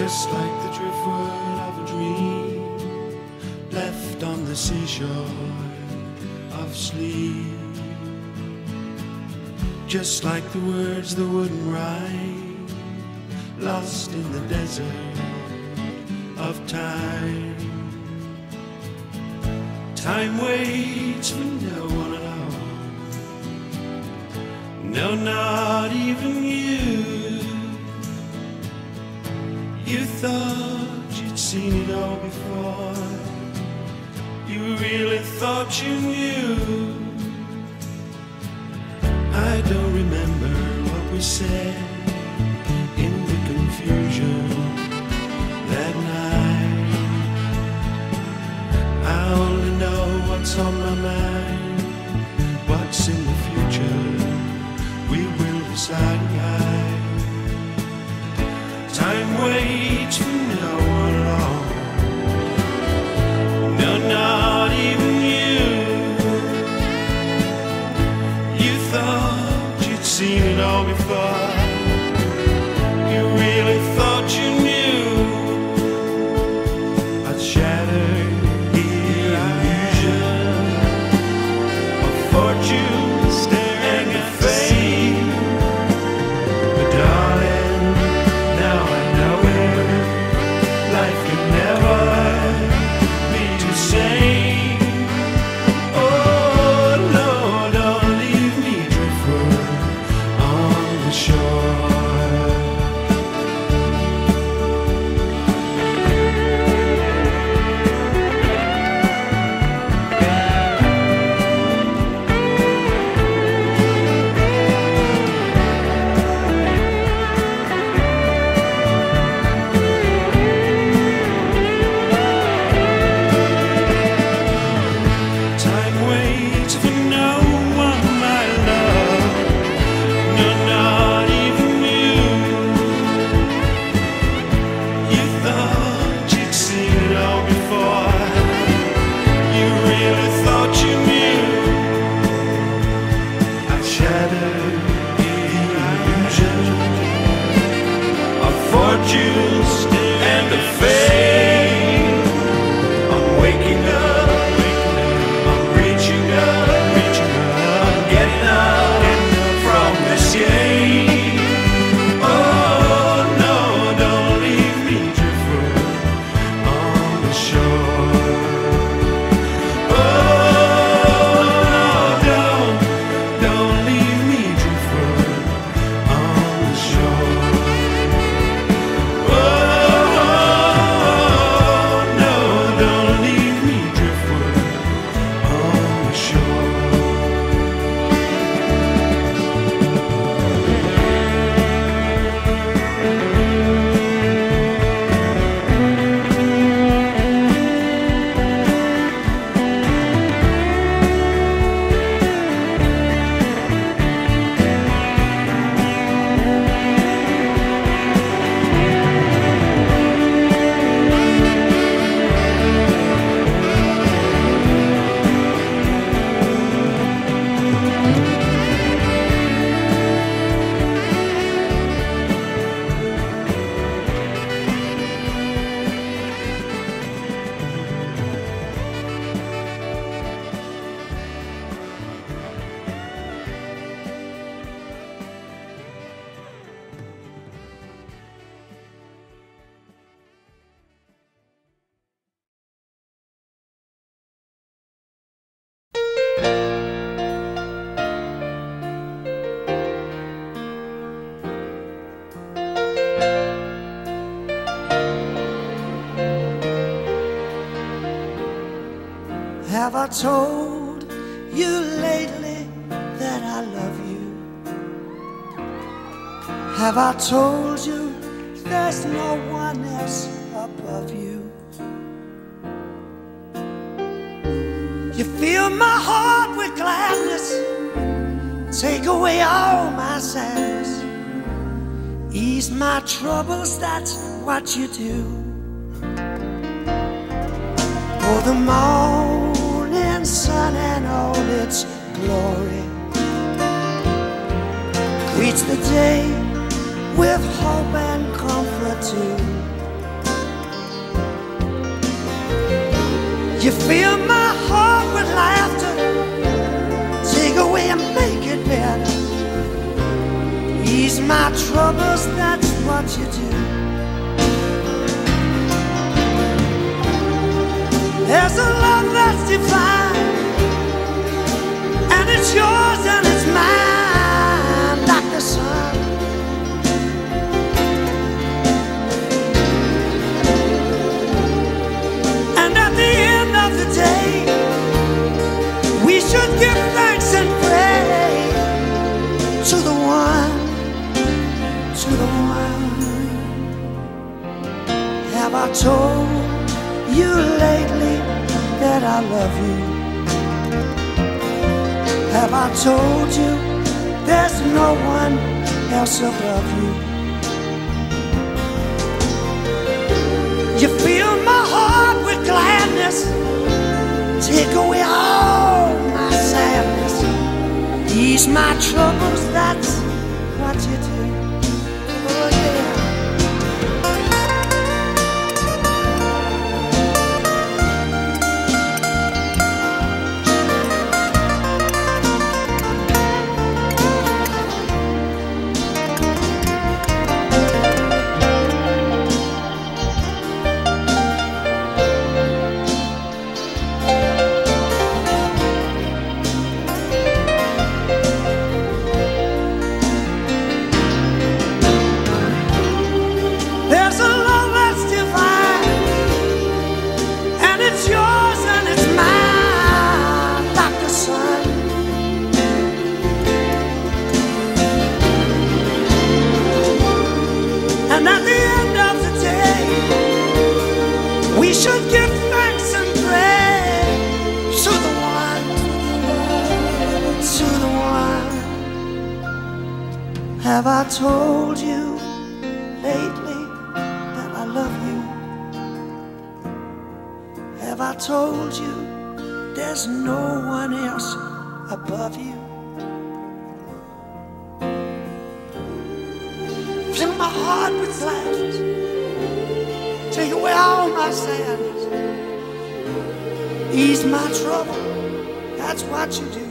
just like the driftwood of a dream left on the seashore of sleep, just like the words that wouldn't rhyme, lost in the desert of time. Time waits for no one at all, no, not even you. You thought you'd seen it all before, you really thought you knew. I don't remember what we said in the confusion that night. I only know what's on my mind, what's in the future we will decide. Time waits for no one at all, no, not even you. You thought you'd seen it all before, you really thought you knew. I'd shattered the illusion of fortune and of fame, but darling, now I know it, life can never be the same. Oh no, don't leave me driftwood on the shore. Time waits for no one, my love, no, not even you. You thought you'd seen it all before, you really thought you knew. I shattered the illusion of fortunes and of fame. I'm waking up, I'm reaching up, I'm getting up from this game. Oh no, don't leave me driftwood on the shore. Oh no, don't leave me driftwood on the shore. Oh no, don't leave me driftwood on the shore. Have I told you lately that I love you? Have I told you there's no one else above you? You fill my heart with gladness, take away all my sadness, ease my troubles, that's what you do. For the morning sun and all its glory greets the day with hope and comfort too. fill my heart with laughter, take away and make it better. Ease my troubles, that's what you do. There's a love that's divine, and it's yours and it's mine, like the sun. And at the end of the day, we should give thanks and pray to the one, to the one. Have I told you lately that I love you? Have I told you there's no one else above you? You fill my heart with gladness, take away all my sadness, ease my troubles, that's what you do. Oh yeah. There's a love that's divine, and it's yours and it's mine, like the sun. And at the end of the day, we should give thanks and pray to the one, to the one. Have I told you lately that I love you? Have I told you there's no one else above you? Fill my heart with gladness, take away all my sadness, ease my trouble, that's what you do.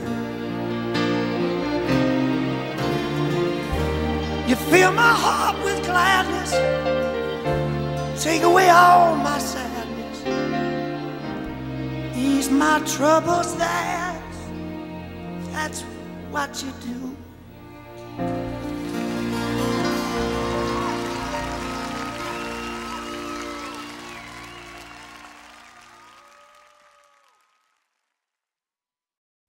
You fill my heart with gladness, take away all my sadness, ease my troubles, that's what you do.